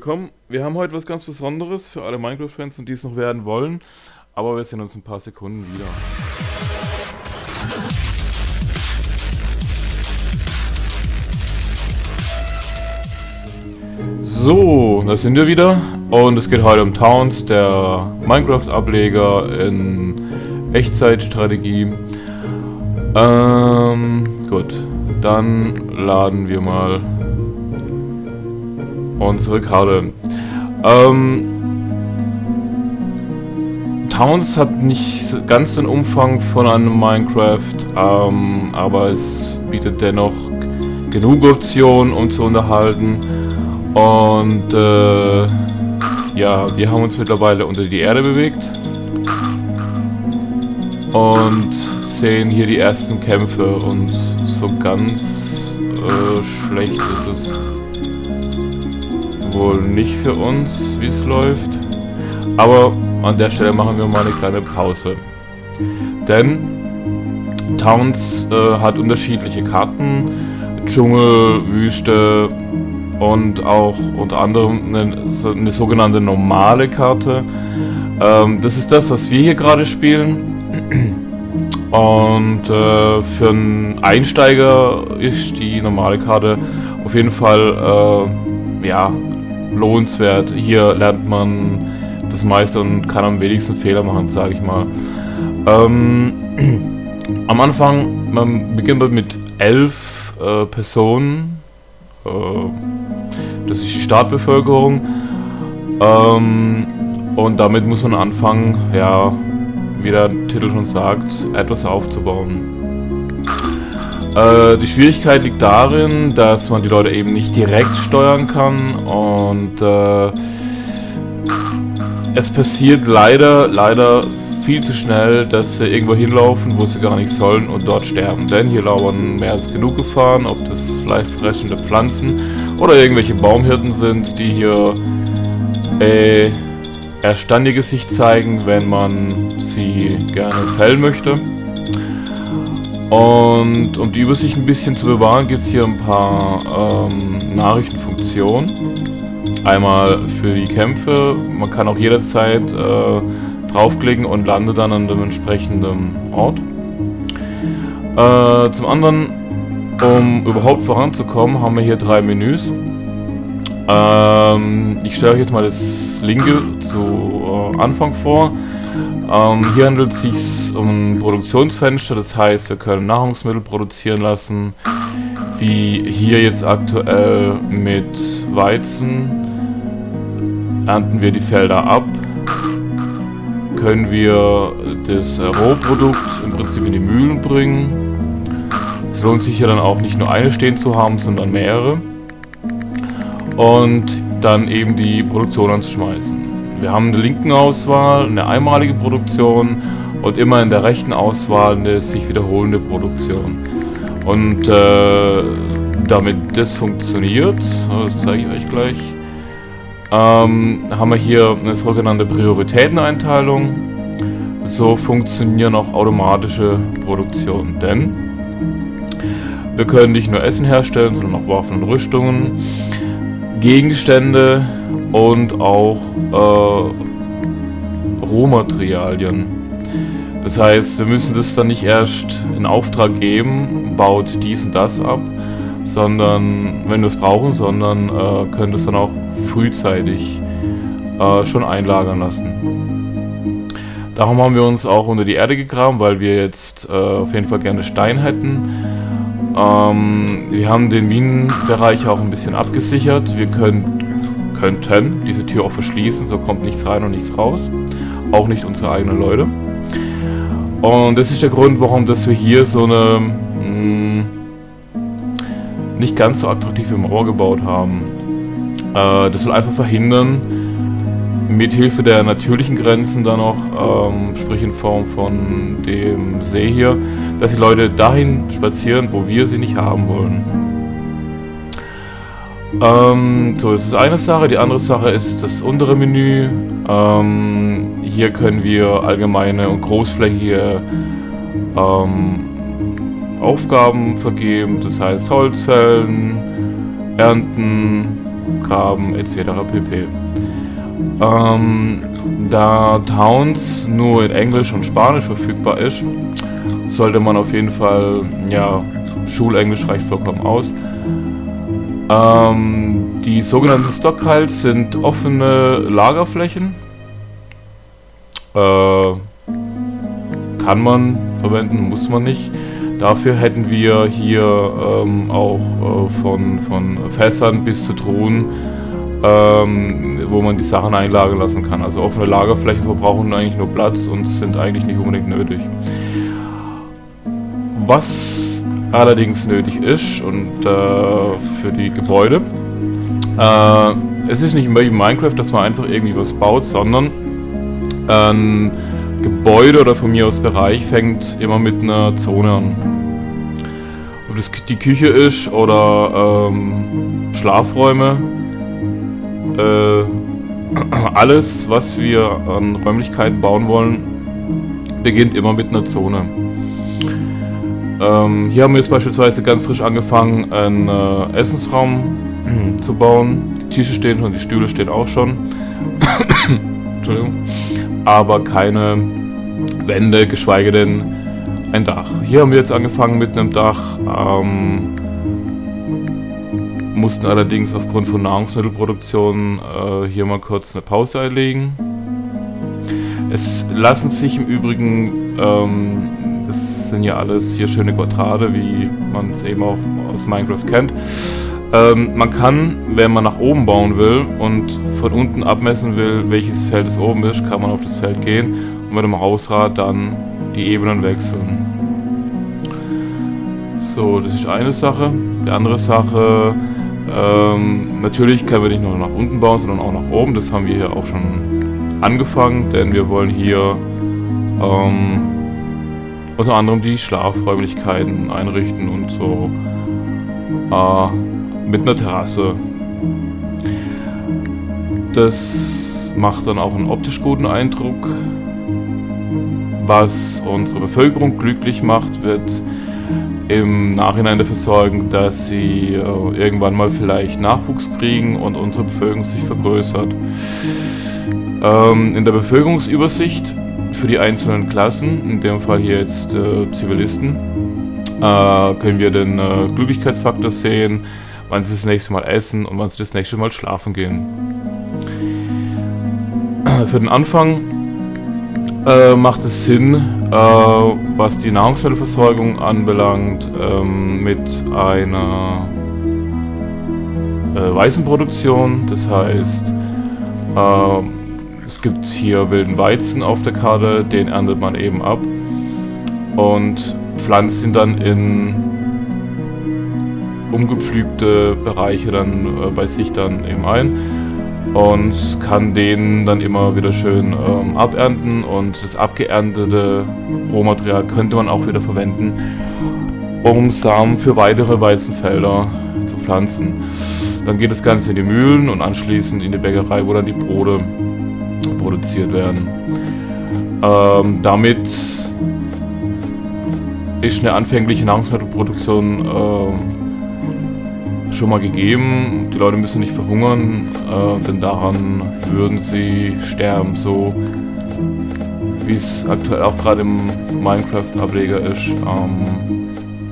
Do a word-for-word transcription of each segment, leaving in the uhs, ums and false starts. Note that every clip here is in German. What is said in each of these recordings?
willkommen. Wir haben heute was ganz Besonderes für alle Minecraft-Fans und die es noch werden wollen, aber wir sehen uns in ein paar Sekunden wieder. So, da sind wir wieder und es geht heute um Towns, der Minecraft-Ableger in Echtzeitstrategie. Ähm, gut, dann laden wir mal unsere Karte. Ähm, Towns hat nicht ganz den Umfang von einem Minecraft, ähm, aber es bietet dennoch genug Optionen, um zu unterhalten. Und äh, ja, wir haben uns mittlerweile unter die Erde bewegt und sehen hier die ersten Kämpfe, und so ganz äh, schlecht ist es wohl nicht für uns, wie es läuft. Aber an der Stelle machen wir mal eine kleine Pause. Denn Towns äh, hat unterschiedliche Karten, Dschungel, Wüste und auch unter anderem eine, eine sogenannte normale Karte. Ähm, das ist das, was wir hier gerade spielen. Und äh, für einen Einsteiger ist die normale Karte auf jeden Fall äh, ja, lohnenswert. Hier lernt man das meiste und kann am wenigsten Fehler machen, sage ich mal. Ähm, am Anfang, man beginnt mit elf äh, Personen. Äh, das ist die Startbevölkerung. Ähm, und damit muss man anfangen, ja, wie der Titel schon sagt, etwas aufzubauen. Äh, die Schwierigkeit liegt darin, dass man die Leute eben nicht direkt steuern kann, und äh, es passiert leider, leider viel zu schnell, dass sie irgendwo hinlaufen, wo sie gar nicht sollen, und dort sterben. Denn hier lauern mehr als genug Gefahren, ob das fleischfressende Pflanzen oder irgendwelche Baumhirten sind, die hier äh, erst dann ihr Gesicht zeigen, wenn man sie gerne fällen möchte. Und um die Übersicht ein bisschen zu bewahren, gibt es hier ein paar ähm, Nachrichtenfunktionen. Einmal für die Kämpfe, man kann auch jederzeit äh, draufklicken und landet dann an dem entsprechenden Ort. Äh, zum anderen, um überhaupt voranzukommen, haben wir hier drei Menüs. Ähm, ich stelle euch jetzt mal das linke zu äh, Anfang vor. Ähm, hier handelt es sich um ein Produktionsfenster, das heißt, wir können Nahrungsmittel produzieren lassen, wie hier jetzt aktuell mit Weizen. Ernten wir die Felder ab, können wir das äh, Rohprodukt im Prinzip in die Mühlen bringen. Es lohnt sich ja dann auch nicht nur eine stehen zu haben, sondern mehrere. Und dann eben die Produktion anzuschmeißen. Wir haben in der linken Auswahl eine einmalige Produktion und immer in der rechten Auswahl eine sich wiederholende Produktion. Und äh, damit das funktioniert, das zeige ich euch gleich, ähm, haben wir hier eine sogenannte Prioritäteneinteilung. So funktionieren auch automatische Produktionen, denn wir können nicht nur Essen herstellen, sondern auch Waffen und Rüstungen, Gegenstände und auch äh, Rohmaterialien. Das heißt, wir müssen das dann nicht erst in Auftrag geben, baut dies und das ab, sondern wenn wir es brauchen, sondern äh, können das dann auch frühzeitig äh, schon einlagern lassen. Darum haben wir uns auch unter die Erde gegraben, weil wir jetzt äh, auf jeden Fall gerne Stein hätten. Ähm, wir haben den Minenbereich auch ein bisschen abgesichert. Wir können, könnten diese Tür auch verschließen, so kommt nichts rein und nichts raus. Auch nicht unsere eigenen Leute. Und das ist der Grund, warum dass wir hier so eine mh, nicht ganz so attraktive Mauer gebaut haben. Äh, das soll einfach verhindern, mithilfe der natürlichen Grenzen dann auch, ähm, sprich in Form von dem See hier, dass die Leute dahin spazieren, wo wir sie nicht haben wollen. Ähm, so, das ist eine Sache. Die andere Sache ist das untere Menü. Ähm, hier können wir allgemeine und großflächige ähm, Aufgaben vergeben. Das heißt Holz fällen, ernten, graben et cetera pp. Ähm, da Towns nur in Englisch und Spanisch verfügbar ist, sollte man auf jeden Fall, ja, Schulenglisch reicht vollkommen aus. Ähm, die sogenannten Stockpiles sind offene Lagerflächen. Äh, kann man verwenden, muss man nicht. Dafür hätten wir hier ähm, auch äh, von, von Fässern bis zu Truhen, ähm, wo man die Sachen einlagern lassen kann. Also offene Lagerflächen verbrauchen eigentlich nur Platz und sind eigentlich nicht unbedingt nötig. Was allerdings nötig ist und äh, für die Gebäude, äh, es ist nicht immer wie Minecraft, dass man einfach irgendwie was baut, sondern ein Gebäude oder von mir aus Bereich fängt immer mit einer Zone an. Ob das die Küche ist oder ähm, Schlafräume, äh, alles, was wir an Räumlichkeiten bauen wollen, beginnt immer mit einer Zone. Ähm, hier haben wir jetzt beispielsweise ganz frisch angefangen, einen äh, Essensraum zu bauen. Die Tische stehen schon, die Stühle stehen auch schon. Entschuldigung. Aber keine Wände, geschweige denn ein Dach. Hier haben wir jetzt angefangen mit einem Dach, ähm, mussten allerdings aufgrund von Nahrungsmittelproduktion äh, hier mal kurz eine Pause einlegen. Es lassen sich im Übrigen, ähm, das sind ja alles hier schöne Quadrate, wie man es eben auch aus Minecraft kennt. Ähm, man kann, wenn man nach oben bauen will und von unten abmessen will, welches Feld es oben ist, kann man auf das Feld gehen und mit dem Hausrad dann die Ebenen wechseln. So, das ist eine Sache. Die andere Sache, ähm, natürlich können wir nicht nur nach unten bauen, sondern auch nach oben. Das haben wir hier auch schon angefangen, denn wir wollen hier ähm, unter anderem die Schlafräumlichkeiten einrichten und so äh, mit einer Terrasse. Das macht dann auch einen optisch guten Eindruck. Was unsere Bevölkerung glücklich macht, wird im Nachhinein dafür sorgen, dass sie äh, irgendwann mal vielleicht Nachwuchs kriegen und unsere Bevölkerung sich vergrößert. Ähm, in der Bevölkerungsübersicht für die einzelnen Klassen, in dem Fall hier jetzt äh, Zivilisten, äh, können wir den äh, Glücklichkeitsfaktor sehen, wann sie das nächste Mal essen und wann sie das nächste Mal schlafen gehen. Für den Anfang äh, macht es Sinn, äh, was die Nahrungsmittelversorgung anbelangt, ähm, mit einer äh, Weizenproduktion. Das heißt, äh, es gibt hier wilden Weizen auf der Karte, den erntet man eben ab und pflanzt ihn dann in umgepflügte Bereiche dann äh, bei sich dann eben ein und kann den dann immer wieder schön ähm, abernten, und das abgeerntete Rohmaterial könnte man auch wieder verwenden, um Samen für weitere Weizenfelder zu pflanzen. Dann geht das Ganze in die Mühlen und anschließend in die Bäckerei, wo dann die Brote produziert werden. Ähm, damit ist eine anfängliche Nahrungsmittelproduktion äh, schon mal gegeben. Die Leute müssen nicht verhungern, äh, denn daran würden sie sterben, so wie es aktuell auch gerade im Minecraft-Ableger ist. Ähm,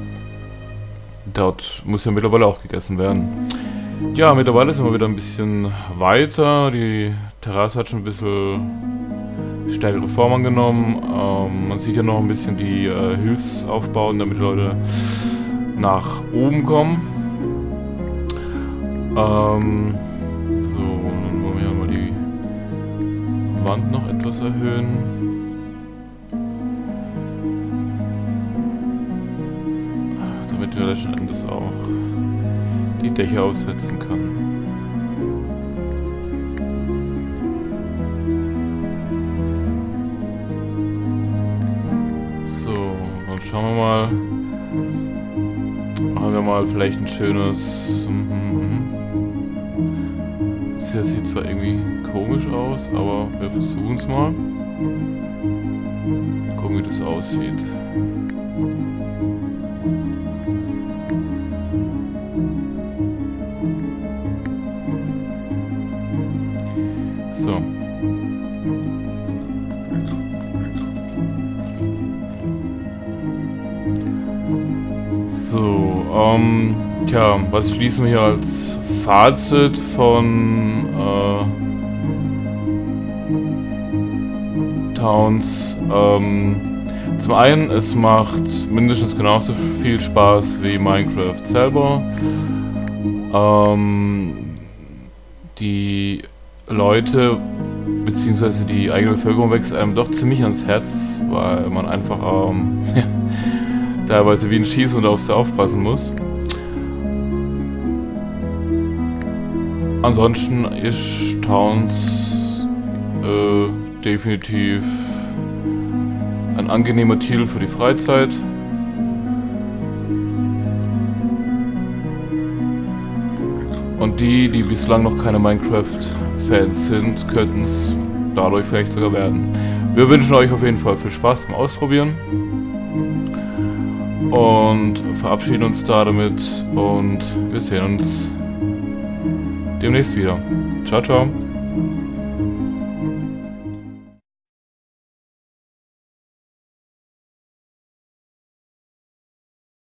dort muss ja mittlerweile auch gegessen werden. Ja, mittlerweile sind wir wieder ein bisschen weiter. Die Terrasse hat schon ein bisschen stärkere Form angenommen. Ähm, man sieht ja noch ein bisschen die äh, Hilfsaufbauten, damit die Leute nach oben kommen. Ähm, so, dann wollen wir ja mal die Wand noch etwas erhöhen. Damit wir letzten Endes auch die Dächer aufsetzen kann. So, dann schauen wir mal. Machen wir mal vielleicht ein schönes... Das sieht zwar irgendwie komisch aus, aber wir versuchen es mal. Gucken, wie das aussieht. So, ähm, tja, was schließen wir hier als Fazit von äh, Towns? Ähm, zum einen, es macht mindestens genauso viel Spaß wie Minecraft selber. Ähm, die Leute beziehungsweise die eigene Bevölkerung wächst einem doch ziemlich ans Herz, weil man einfach ähm, teilweise wie ein Schießhund auf sie aufpassen muss. Ansonsten ist Towns äh, definitiv ein angenehmer Titel für die Freizeit. Und die, die bislang noch keine Minecraft-Fans sind, könnten es dadurch vielleicht sogar werden. Wir wünschen euch auf jeden Fall viel Spaß beim Ausprobieren. Und verabschieden uns da damit. Und wir sehen uns demnächst wieder. Ciao, ciao.